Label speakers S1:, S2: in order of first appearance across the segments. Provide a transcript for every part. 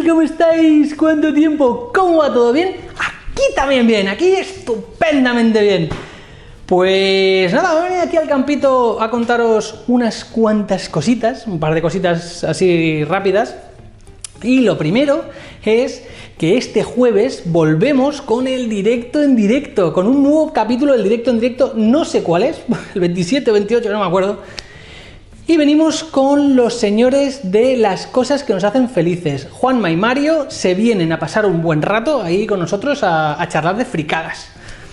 S1: ¿Cómo estáis? ¿Cuánto tiempo? ¿Cómo va todo bien? Aquí también bien, aquí estupendamente bien. Pues nada, voy a venir aquí al campito a contaros unas cuantas cositas, un par de cositas así rápidas. Y lo primero es que este jueves volvemos con el directo en directo, con un nuevo capítulo del directo en directo, no sé cuál es, el 27 o 28, no me acuerdo. Y venimos con los señores de las cosas que nos hacen felices. Juanma y Mario se vienen a pasar un buen rato ahí con nosotros a charlar de fricadas.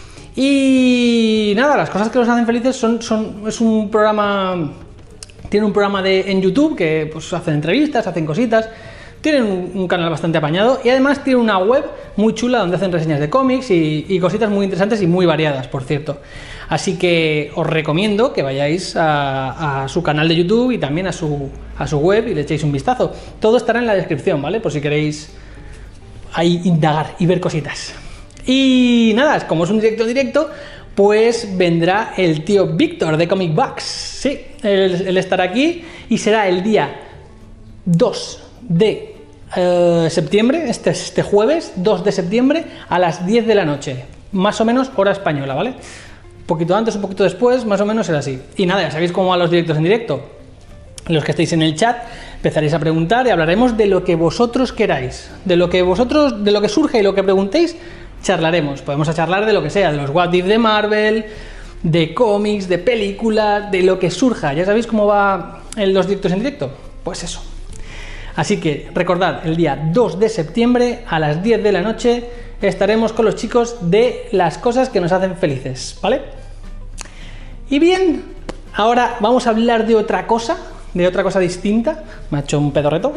S1: Y nada, las cosas que nos hacen felices es un programa, tiene un programa en YouTube que pues hacen entrevistas, hacen cositas. Tienen un canal bastante apañado y además tienen una web muy chula donde hacen reseñas de cómics y cositas muy interesantes y muy variadas, por cierto. Así que os recomiendo que vayáis a su canal de YouTube y también a su web y le echéis un vistazo. Todo estará en la descripción, ¿vale? Por si queréis ahí indagar y ver cositas. Y nada, como es un directo, pues vendrá el tío Víctor de Comic Bucks. Sí, él estará aquí y será el día 2 de septiembre, este jueves 2 de septiembre a las 10 de la noche, más o menos hora española, ¿vale? Un poquito antes, un poquito después, más o menos será así. Y nada, ya sabéis cómo van los directos en directo. Los que estéis en el chat empezaréis a preguntar y hablaremos de lo que vosotros queráis, de lo que surge y lo que preguntéis, charlaremos. Podemos charlar de lo que sea, de los What If de Marvel, de cómics, de películas, de lo que surja. ¿Ya sabéis cómo va los directos en directo? Pues eso. Así que recordad, el día 2 de septiembre a las 10 de la noche estaremos con los chicos de las cosas que nos hacen felices, ¿vale? Y bien, ahora vamos a hablar de otra cosa distinta. Me ha hecho un pedorreto.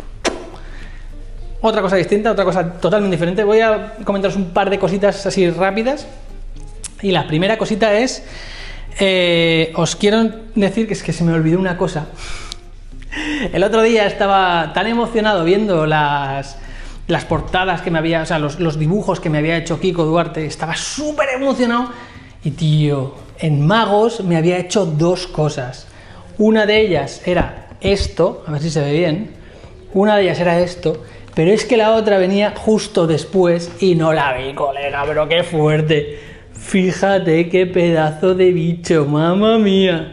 S1: Otra cosa distinta, otra cosa totalmente diferente. Voy a comentaros un par de cositas así rápidas. Y la primera cosita es, os quiero decir que es que se me olvidó una cosa. El otro día estaba tan emocionado viendo las portadas que me había, o sea, los dibujos que me había hecho Kiko Duarte, estaba súper emocionado y tío, en Magos me había hecho dos cosas. Una de ellas era esto, a ver si se ve bien, una de ellas era esto, pero es que la otra venía justo después y no la vi, colega, pero qué fuerte. Fíjate qué pedazo de bicho, mamma mía.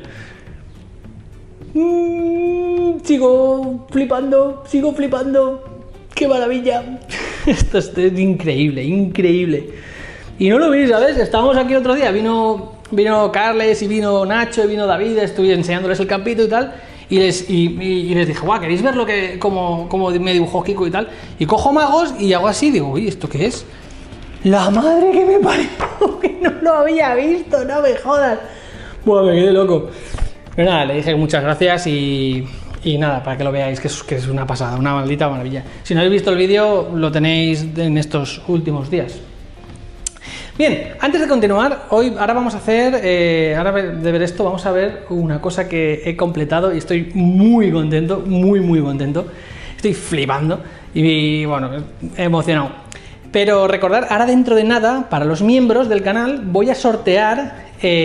S1: Sigo flipando, qué maravilla. Esto es increíble, increíble. Y no lo vi, ¿sabes? Estábamos aquí otro día, vino Carles y vino Nacho y vino David, estuve enseñándoles el campito y tal, y les dije, guau, ¿queréis ver cómo me dibujó Kiko y tal? Y cojo Magos y hago así, digo, uy, ¿esto qué es? La madre que me parió, que no lo había visto, no me jodas. Bueno, me quedé loco. Pero nada, le dije muchas gracias y nada, para que lo veáis, que es una pasada, una maldita maravilla. Si no habéis visto el vídeo, lo tenéis en estos últimos días. Bien, antes de continuar, ahora vamos a hacer, ahora de ver esto, vamos a ver una cosa que he completado y estoy muy contento, muy contento. Estoy flipando y bueno, emocionado. Pero recordad, ahora dentro de nada, para los miembros del canal, voy a sortear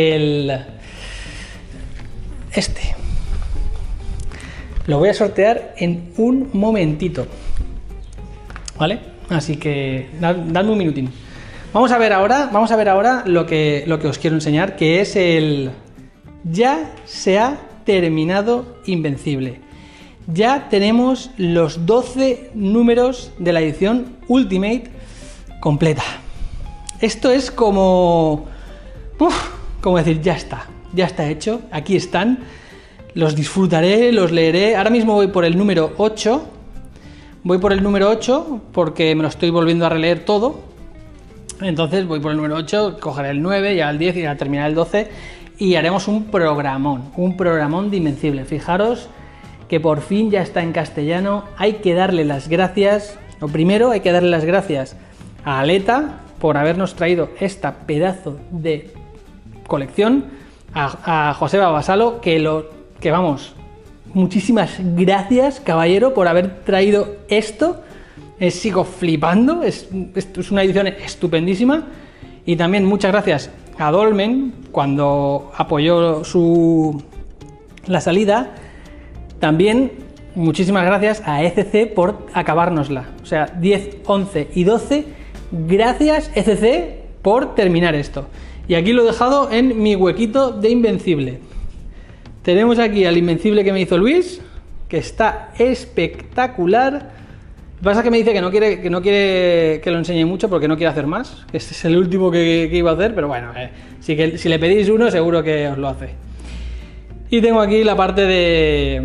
S1: lo voy a sortear en un momentito, ¿vale? Así que dadme un minutín. Vamos a ver ahora lo que os quiero enseñar, que es ya se ha terminado Invencible. Ya tenemos los 12 números de la edición Ultimate completa. Esto es como decir, ya está hecho, aquí están. Los disfrutaré, los leeré. Ahora mismo voy por el número 8. Voy por el número 8 porque me lo estoy volviendo a releer todo. Entonces voy por el número 8, cogeré el 9, ya el 10 y ya terminar el 12. Y haremos un programón de Invencible. Fijaros que por fin ya está en castellano. Hay que darle las gracias. Lo primero, hay que darle las gracias a Aleta por habernos traído esta pedazo de colección. A Joseba Basalo, que vamos, muchísimas gracias, caballero, por haber traído esto. Sigo flipando, es una edición estupendísima. Y también muchas gracias a Dolmen cuando apoyó la salida. También muchísimas gracias a ECC por acabárnosla. O sea, 10, 11 y 12, gracias ECC por terminar esto. Y aquí lo he dejado en mi huequito de Invencible. Tenemos aquí al Invencible que me hizo Luis, que está espectacular. Lo que pasa es que me dice que no quiere que lo enseñe mucho porque no quiere hacer más. Este es el último que iba a hacer, pero bueno, si le pedís uno seguro que os lo hace. Y tengo aquí la parte de...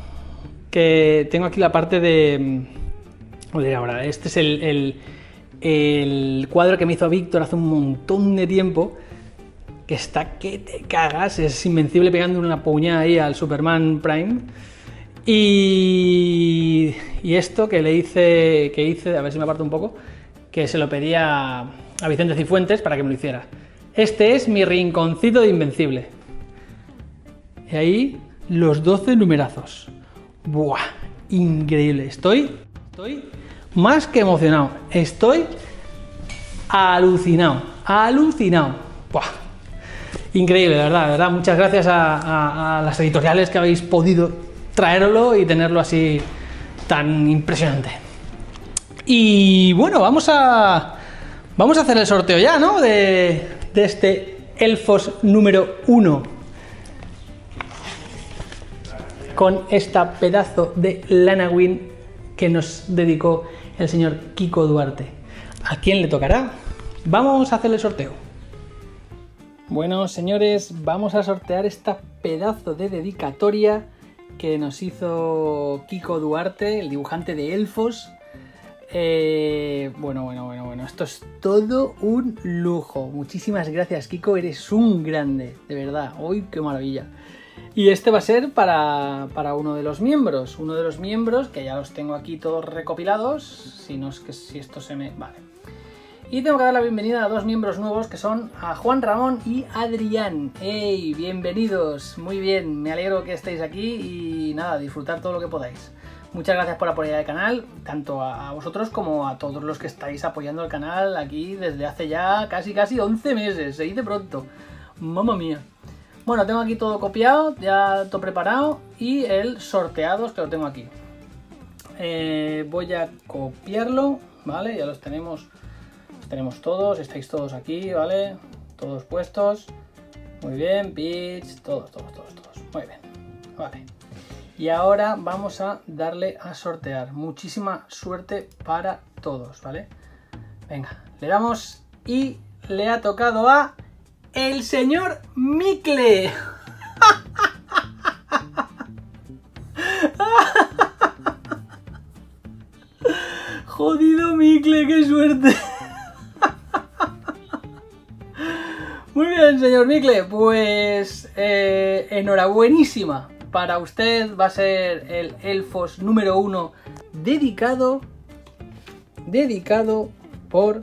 S1: Joder, ahora, este es el cuadro que me hizo Víctor hace un montón de tiempo, que está que te cagas, es Invencible pegando una puñada ahí al Superman Prime. Y esto que hice, a ver si me aparto un poco, que se lo pedía a Vicente Cifuentes para que me lo hiciera. Este es mi rinconcito de Invencible. Y ahí los 12 numerazos. ¡Buah! Increíble. Estoy más que emocionado. Estoy alucinado. ¡Buah! Increíble, de verdad. Muchas gracias a las editoriales que habéis podido traerlo y tenerlo así tan impresionante. Y bueno, vamos a hacer el sorteo ya, ¿no? De este Elfos número 1. Con esta pedazo de Lana Win que nos dedicó el señor Kiko Duarte. ¿A quién le tocará? Vamos a hacer el sorteo. Bueno, señores, vamos a sortear esta pedazo de dedicatoria que nos hizo Kiko Duarte, el dibujante de Elfos. Bueno, esto es todo un lujo. Muchísimas gracias, Kiko, eres un grande, de verdad. ¡Uy, qué maravilla! Y este va a ser para uno de los miembros, que ya los tengo aquí todos recopilados, si esto se me... Vale. Y tengo que dar la bienvenida a dos miembros nuevos que son a Juan Ramón y Adrián. ¡Hey! Bienvenidos, muy bien, me alegro que estéis aquí y nada, disfrutar todo lo que podáis. Muchas gracias por apoyar el canal, tanto a vosotros como a todos los que estáis apoyando el canal aquí desde hace ya casi 11 meses, se dice pronto. ¡Mamma mía! Bueno, tengo aquí todo copiado, ya todo preparado y el sorteado, que lo tengo aquí. Voy a copiarlo, ¿vale? Ya los tenemos todos, estáis todos aquí, ¿vale? Todos puestos. Muy bien, bits, todos. Muy bien, vale. Y ahora vamos a darle a sortear. Muchísima suerte para todos, ¿vale? Venga, le damos y le ha tocado a... ¡el señor Mikle! Jodido Mikle, qué suerte. Muy bien, señor Mikle, pues enhorabuenísima. Para usted va a ser el Elfos número 1 dedicado por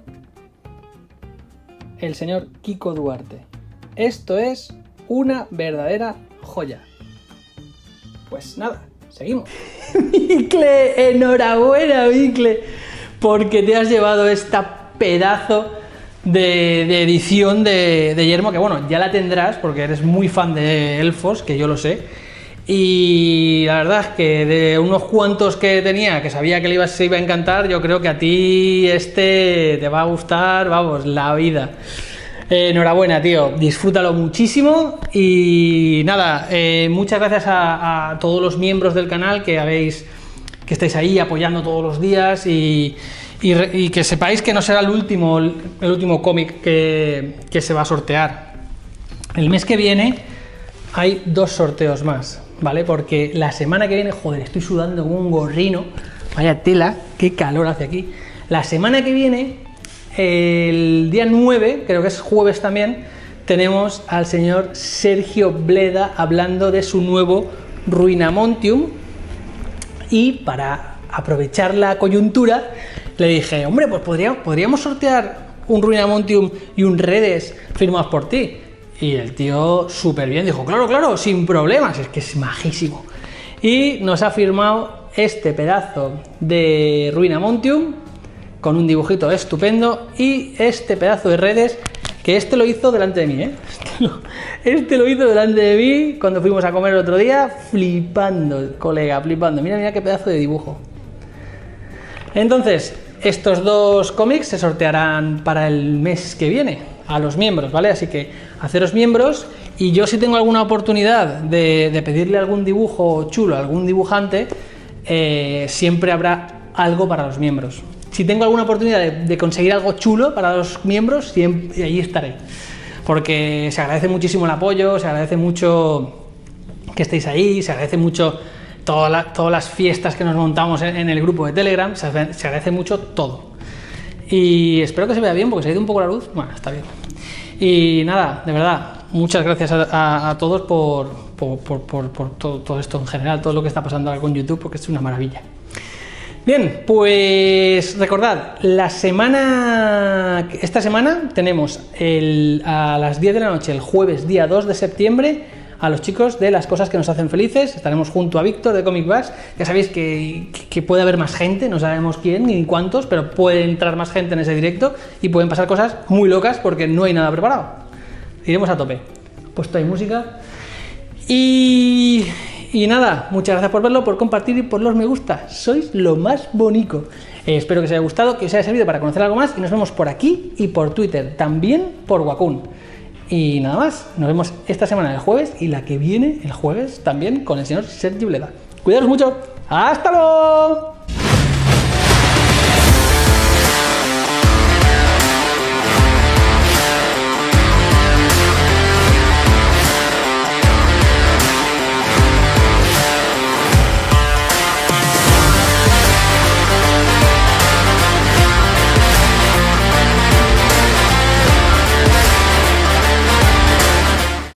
S1: el señor Kiko Duarte. Esto es una verdadera joya. Pues nada, seguimos. Mikle, enhorabuena, Mikle, porque te has llevado esta pedazo de edición de Yermo, que bueno, ya la tendrás porque eres muy fan de Elfos, que yo lo sé. Y la verdad es que de unos cuantos que tenía, que sabía que se iba a encantar, yo creo que a ti este te va a gustar, vamos, la vida. Enhorabuena, tío, disfrútalo muchísimo y nada, muchas gracias a todos los miembros del canal que estáis ahí apoyando todos los días y que sepáis que no será el último cómic que se va a sortear. El mes que viene hay 2 sorteos más, ¿vale? Porque la semana que viene, joder, estoy sudando como un gorrino, vaya tela, qué calor hace aquí. La semana que viene, el día 9, creo que es jueves también, tenemos al señor Sergio Bleda hablando de su nuevo Ruinamontium. Y para aprovechar la coyuntura, le dije, hombre, pues podríamos sortear un Ruinamontium y un Redes firmados por ti. Y el tío súper bien, dijo, claro, sin problemas, es que es majísimo. Y nos ha firmado este pedazo de Ruinamontium con un dibujito estupendo y este pedazo de Redes Que este lo hizo delante de mí, ¿eh? Este lo hizo delante de mí cuando fuimos a comer el otro día, flipando, colega, flipando. Mira, mira qué pedazo de dibujo. Entonces, estos dos cómics se sortearán para el mes que viene, a los miembros, ¿vale? Así que haceros miembros, y yo si tengo alguna oportunidad de pedirle algún dibujo chulo a algún dibujante, siempre habrá algo para los miembros. Si tengo alguna oportunidad de conseguir algo chulo para los miembros, siempre ahí estaré. Porque se agradece muchísimo el apoyo, se agradece mucho que estéis ahí, se agradece mucho todas las fiestas que nos montamos en el grupo de Telegram, se agradece mucho todo. Y espero que se vea bien, porque se ha ido un poco la luz. Bueno, está bien. Y nada, de verdad, muchas gracias a todos por todo esto en general, todo lo que está pasando ahora con YouTube, porque es una maravilla. Bien, pues recordad, esta semana tenemos a las 10 de la noche, el jueves día 2 de septiembre, a los chicos de Las Cosas que Nos Hacen Felices. Estaremos junto a Víctor de Comic Bash. Ya sabéis que puede haber más gente, no sabemos quién ni cuántos, pero puede entrar más gente en ese directo y pueden pasar cosas muy locas porque no hay nada preparado. Iremos a tope. Puesto ahí música. Y nada, muchas gracias por verlo, por compartir y por los me gusta. Sois lo más bonito. Espero que os haya gustado, que os haya servido para conocer algo más, y nos vemos por aquí y por Twitter, también por Wacom. Y nada más, nos vemos esta semana el jueves, y la que viene el jueves también con el señor Sergi Bleda. Cuidaros mucho, ¡hasta luego!